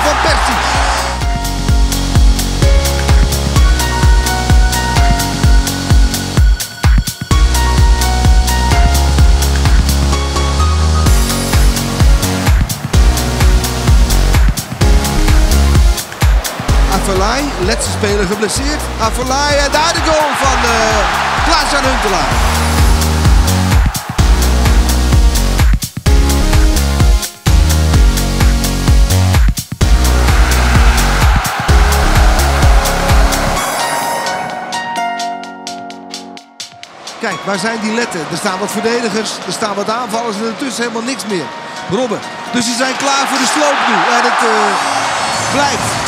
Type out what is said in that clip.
Van Persie. Afelay, laatste speler geblesseerd. Afelay en daar de goal van Klaas-Jan Huntelaar. Kijk, waar zijn die letten? Er staan wat verdedigers, er staan wat aanvallers en ertussen helemaal niks meer. Robben, dus ze zijn klaar voor de sloop nu. En het blijkt